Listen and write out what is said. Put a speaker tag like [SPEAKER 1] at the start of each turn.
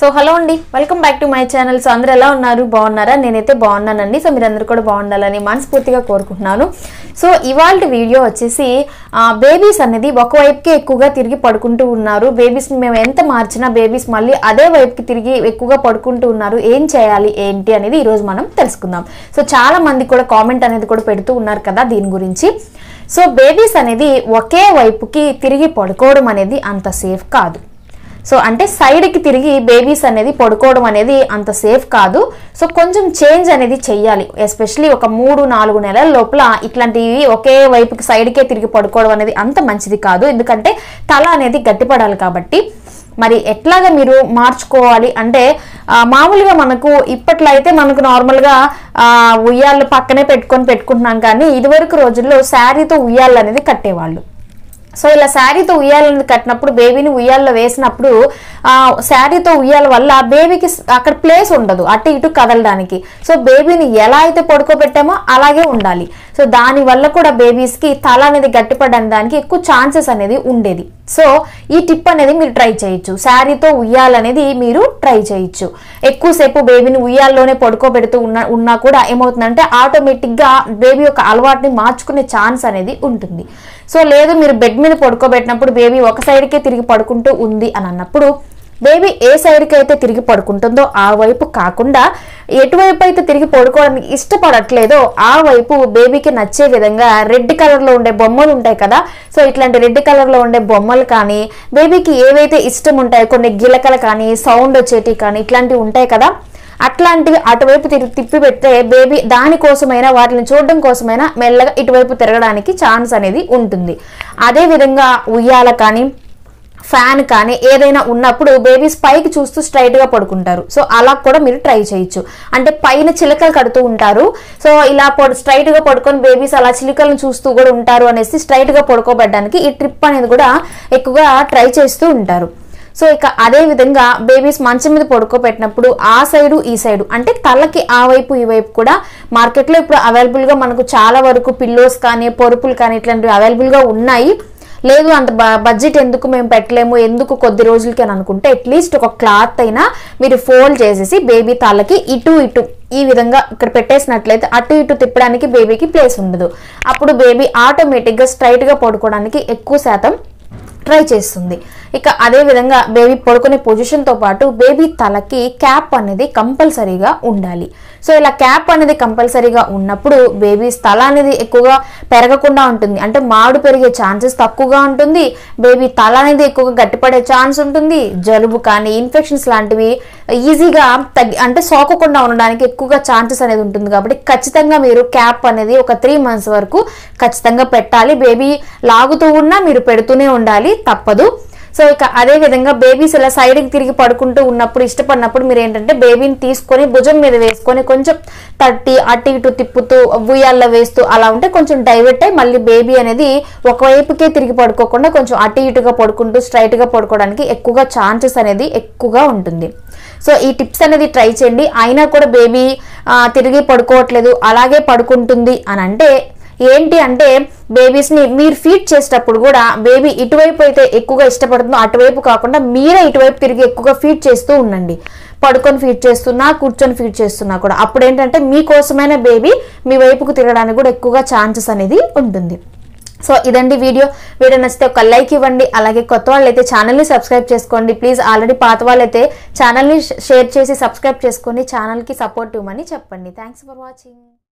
[SPEAKER 1] So hello అండి, welcome back to my channel. So అందరూ ఎలా ఉన్నారు? బాగున్నారా? నేనైతే బాగున్నానండి. సో మీరందరూ కూడా బాగుండాలని మనస్ఫూర్తిగా కోరుకుంటున్నాను. సో ఇవాళ వీడియో వచ్చేసి బేబీస్ అనేది ఒకవైపుకి ఎక్కువగా తిరిగి పడుకుంటూ ఉన్నారు. బేబీస్ మేము ఎంత మార్చినా బేబీస్ మళ్ళీ అదే వైపుకి తిరిగి ఎక్కువగా పడుకుంటూ ఉన్నారు. ఏం చేయాలి ఏంటి అనేది ఈరోజు మనం తెలుసుకుందాం. సో చాలా మంది కూడా కామెంట్ అనేది కూడా పెడుతూ ఉన్నారు కదా దీని గురించి. సో బేబీస్ అనేది ఒకే వైపుకి తిరిగి పడుకోవడం అనేది అంత సేఫ్ కాదు. సో అంటే సైడ్కి తిరిగి బేబీస్ అనేది పడుకోవడం అనేది అంత సేఫ్ కాదు. సో కొంచెం చేంజ్ అనేది చెయ్యాలి. ఎస్పెషలీ ఒక 3-4 నెలల లోపల ఇట్లాంటివి ఒకే వైపుకి సైడ్కే తిరిగి పడుకోవడం అనేది అంత మంచిది కాదు. ఎందుకంటే తల అనేది గట్టిపడాలి కాబట్టి. మరి ఎట్లాగా మీరు మార్చుకోవాలి అంటే మామూలుగా మనకు ఇప్పట్లో అయితే మనకు నార్మల్గా ఉయ్యాళ్ళు పక్కనే పెట్టుకుంటున్నాం. కానీ ఇదివరకు రోజుల్లో శారీతో ఉయ్యాళ్ళు అనేది కట్టేవాళ్ళు. సో ఇలా శారీతో ఉయ్యాలని కట్టినప్పుడు బేబీని ఉయ్యాల్లో వేసినప్పుడు శారీతో ఉయ్యాల వల్ల బేబీకి అక్కడ ప్లేస్ ఉండదు అటు ఇటు కదలడానికి. సో బేబీని ఎలా అయితే పడుకోబెట్టామో అలాగే ఉండాలి. సో దాని వల్ల కూడా బేబీస్కి తల అనేది గట్టిపడడానికి ఎక్కువ ఛాన్సెస్ అనేది ఉండేది. సో ఈ టిప్ అనేది మీరు ట్రై చేయొచ్చు. శారీతో ఉయ్యాలనేది మీరు ట్రై చేయొచ్చు. ఎక్కువసేపు బేబీని ఉయ్యాల్లోనే పడుకోబెడుతూ ఉన్నా కూడా ఏమవుతుందంటే ఆటోమేటిక్గా బేబీ యొక్క అలవాటుని మార్చుకునే ఛాన్స్ అనేది ఉంటుంది. సో లేదు మీరు బెడ్ మీద పడుకోబెట్టినప్పుడు బేబీ ఒక సైడ్కే తిరిగి పడుకుంటూ ఉంది అని అన్నప్పుడు బేబీ ఏ సైడ్కి అయితే తిరిగి పడుకుంటుందో ఆ వైపు కాకుండా ఎటువైపు అయితే తిరిగి పడుకోవడానికి ఇష్టపడట్లేదో ఆ వైపు బేబీకి నచ్చే విధంగా రెడ్ కలర్లో ఉండే బొమ్మలు ఉంటాయి కదా. సో ఇట్లాంటి రెడ్ కలర్లో ఉండే బొమ్మలు కానీ బేబీకి ఏవైతే ఇష్టం ఉంటాయో కొన్ని గిలకలు కానీ సౌండ్ వచ్చేటివి కానీ ఇట్లాంటివి ఉంటాయి కదా, అట్లాంటివి అటువైపు తిప్పి పెడితే బేబీ దానికోసమైనా వాటిని చూడడం కోసమైనా మెల్లగా ఇటువైపు తిరగడానికి ఛాన్స్ అనేది ఉంటుంది. అదేవిధంగా ఉయ్యాల కానీ ఫ్యాన్ కానీ ఏదైనా ఉన్నప్పుడు బేబీస్ పైకి చూస్తూ స్ట్రైట్గా పడుకుంటారు. సో అలా కూడా మీరు ట్రై చేయొచ్చు. అంటే పైన చిలకలు కడుతూ ఉంటారు. సో ఇలా స్ట్రైట్గా పడుకొని బేబీస్ అలా చిలుకలను చూస్తూ కూడా ఉంటారు అనేసి స్ట్రైట్గా పడుకోబెట్టడానికి ఈ ట్రిప్ అనేది కూడా ఎక్కువగా ట్రై చేస్తూ ఉంటారు. సో ఇక అదే విధంగా బేబీస్ మంచం మీద పడుకోబెట్టినప్పుడు ఆ సైడు ఈ సైడు అంటే తలకి ఆ వైపు ఈ వైపు కూడా మార్కెట్లో ఇప్పుడు అవైలబుల్గా మనకు చాలా వరకు పిల్లోస్ కానీ పరుపులు కానీ ఇట్లాంటివి అవైలబుల్గా ఉన్నాయి. లేదు అంత బడ్జెట్ ఎందుకు మేము పెట్టలేము ఎందుకు కొద్ది రోజులకి అని అనుకుంటే అట్లీస్ట్ ఒక క్లాత్ అయినా మీరు ఫోల్డ్ చేసేసి బేబీ తలకి ఇటు ఇటు ఈ విధంగా ఇక్కడ పెట్టేసినట్లయితే అటు ఇటు తిప్పడానికి బేబీకి ప్లేస్ ఉండదు. అప్పుడు బేబీ ఆటోమేటిక్గా స్ట్రైట్గా పడుకోవడానికి ఎక్కువ శాతం ట్రై చేస్తుంది. ఇక అదే విధంగా బేబీ పడుకునే పొజిషన్తో పాటు బేబీ తలకి క్యాప్ అనేది కంపల్సరీగా ఉండాలి. సో ఇలా క్యాప్ అనేది కంపల్సరీగా ఉన్నప్పుడు బేబీ తల అనేది ఎక్కువగా పెరగకుండా ఉంటుంది. అంటే మాడు పెరిగే ఛాన్సెస్ తక్కువగా ఉంటుంది. బేబీ తల అనేది ఎక్కువగా గట్టిపడే ఛాన్స్ ఉంటుంది. జలుబు కానీ ఇన్ఫెక్షన్స్ లాంటివి ఈజీగా అంటే సోకకుండా ఉండడానికి ఎక్కువగా ఛాన్సెస్ అనేది ఉంటుంది. కాబట్టి ఖచ్చితంగా మీరు క్యాప్ అనేది ఒక 3 months వరకు ఖచ్చితంగా పెట్టాలి. బేబీ లాగుతూ ఉన్నా మీరు పెడుతూనే ఉండాలి, తప్పదు. సో ఇక అదే విధంగా బేబీస్ ఇలా సైడ్కి తిరిగి పడుకుంటూ ఉన్నప్పుడు ఇష్టపడినప్పుడు మీరు ఏంటంటే బేబీని తీసుకొని భుజం మీద వేసుకొని కొంచెం తట్టి అటు ఇటు తిప్పుతూ ఉయ్యాల్లో వేస్తూ అలా ఉంటే కొంచెం డైవర్ట్ అయ్యి మళ్ళీ బేబీ అనేది ఒకవైపుకే తిరిగి పడుకోకుండా కొంచెం అటు ఇటుగా పడుకుంటూ స్ట్రైట్గా పడుకోవడానికి ఎక్కువగా ఛాన్సెస్ అనేది ఎక్కువగా ఉంటుంది. సో ఈ టిప్స్ అనేది ట్రై చేయండి. అయినా కూడా బేబీ తిరిగి పడుకోవట్లేదు అలాగే పడుకుంటుంది అని అంటే ఏంటి అంటే బేబీస్ని మీరు ఫీడ్ చేసేటప్పుడు కూడా బేబీ ఇటువైపు అయితే ఎక్కువగా ఇష్టపడుతుందో అటువైపు కాకుండా మీరే ఇటువైపు తిరిగి ఎక్కువగా ఫీడ్ చేస్తూ ఉండండి. పడుకొని ఫీడ్ చేస్తున్నా కూర్చొని ఫీడ్ చేస్తున్నా కూడా అప్పుడు ఏంటంటే మీకోసమైన బేబీ మీ వైపుకు తిరగడానికి కూడా ఎక్కువగా ఛాన్సెస్ అనేది ఉంటుంది. సో ఇదండి వీడియో నచ్చితే ఒక లైక్ ఇవ్వండి. అలాగే కొత్త వాళ్ళు అయితే ఛానల్ని సబ్స్క్రైబ్ చేసుకోండి ప్లీజ్. ఆల్రెడీ పాత వాళ్ళు అయితే ఛానల్ని షేర్ చేసి సబ్స్క్రైబ్ చేసుకొని ఛానల్కి సపోర్ట్ ఇవ్వమని చెప్పండి. Thanks for watching.